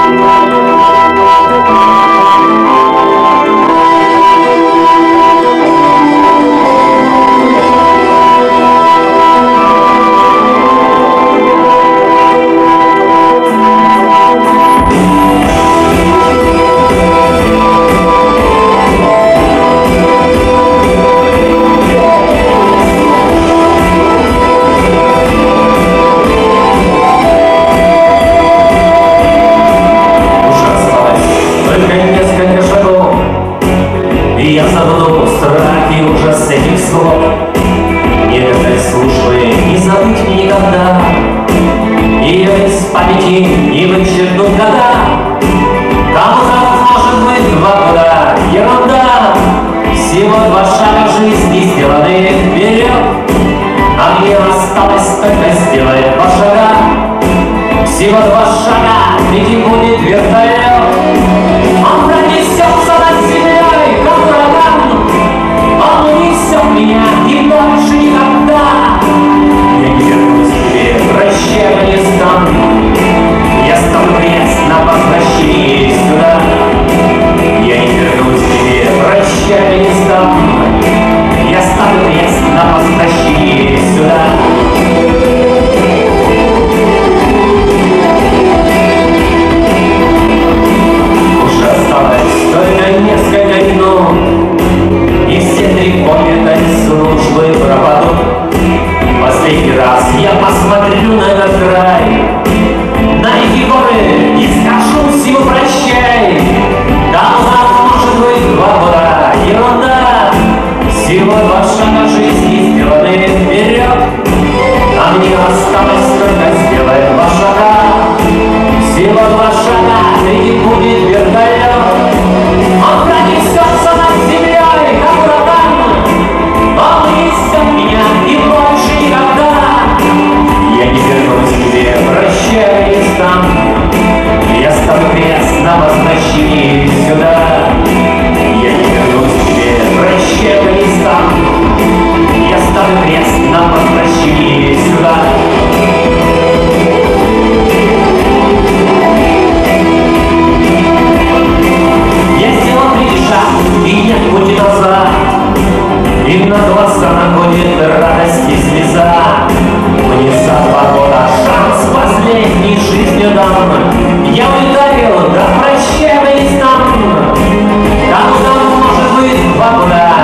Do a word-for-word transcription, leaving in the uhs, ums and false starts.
Я забуду страхи, ужас этих слов. Нежной службы не забыть мне никогда. Ее из памяти не вычеркнут года. Кому-то может быть два года ерунда. Всего два шага жизни сделаны вперед, а мне осталось только сделать два шага. Всего два шага, впереди будет вертолет. Он пронесется над землей, как ураган. Он унесет меня и больше никогда. Я не вернусь к тебе, прощай, Афганистан. Я ставлю крест на возвращении сюда. Я не вернусь к тебе, прощай, Афганистан. Я ставлю крест на возвращении сюда. Несколько минут, и все три комнаты службы пропадут. Последний раз я посмотрю на этот край, на эти горы, и скажу всему прощай. Кому-то может быть два года ерунда. Всего два шага жизни сделаны вперед, а мне осталось только сделать два шага. Всего два шага, впереди будет вертолет. Он пронесется над землей, как ураган. Он унесет меня и больше никогда. Я не вернусь к тебе, прощай, Афганистан. Я ставлю крест на возвращении сюда. Я не вернусь к тебе, прощай, Афганистан. Я ставлю крест на возвращении сюда. И нет пути назад, и на глаза находит радость и слеза. Мне за два года шанс последней жизнью дан. Я улетаю, да прощай, Афганистан. Кому-то может быть два года